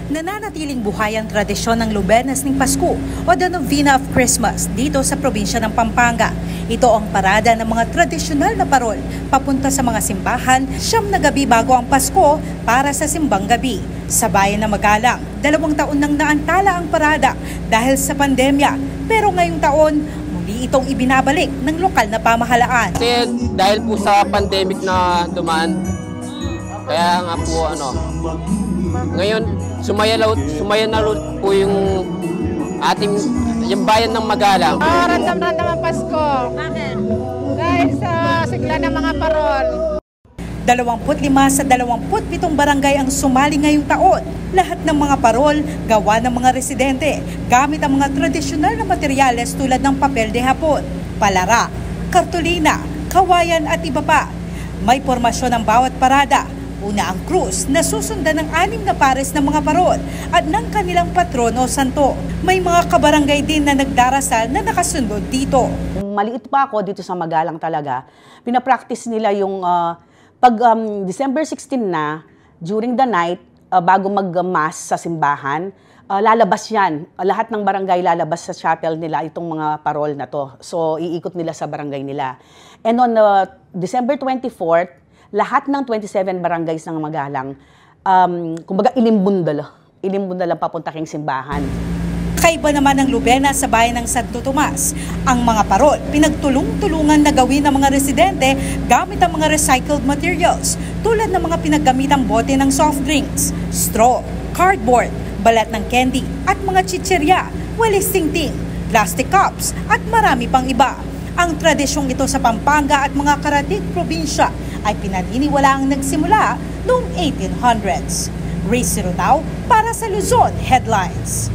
Nananatiling buhay ang tradisyon ng Lubenes ng Pasko o the Novena of Christmas dito sa probinsya ng Pampanga. Ito ang parada ng mga tradisyonal na parol papunta sa mga simbahan siyam na gabi bago ang Pasko para sa simbang gabi. Sa bayan na Magalang, 2 taon nang naantala ang parada dahil sa pandemya, pero ngayong taon muli itong ibinabalik ng lokal na pamahalaan. Kasi dahil po sa pandemic na dumaan, kaya nga po ngayon sumaya na po yung bayan ng Magalang. Randam-randam ang Pasko. Bakit? Dahil sa sigla ng mga parol. 25 sa 27 barangay ang sumali ngayong taon. Lahat ng mga parol gawa ng mga residente gamit ang mga tradisyonal na materyales tulad ng papel de hapon, palara, kartolina, kawayan at iba pa. May pormasyon ng bawat parada. Una ang krus na susundan ng 6 na pares ng mga parol at ng kanilang patron o santo. May mga kabarangay din na nagdarasal na nakasunod dito. Maliit pa ako dito sa Magalang talaga, pinapractice nila yung pag December 16 na, during the night, bago mag-mass sa simbahan, lalabas yan. Lahat ng barangay lalabas sa chapel nila itong mga parol na to. So, iikot nila sa barangay nila. And on December 24th, lahat ng 27 barangays ng Magalang, kumbaga ilimbundal papunta kang simbahan. Kaiba naman ng Lubena sa bayan ng Santo Tomas. Ang mga parol, pinagtulong-tulungan na gawin ng mga residente gamit ang mga recycled materials tulad ng mga pinaggamitang bote ng soft drinks, straw, cardboard, balat ng candy at mga chichirya, walis tingting, plastic cups at marami pang iba. Ang tradisyong ito sa Pampanga at mga karatig probinsya ay pinaniniwalaang nagsimula noong 1800s. Ray Sirotao para sa Luzon Headlines.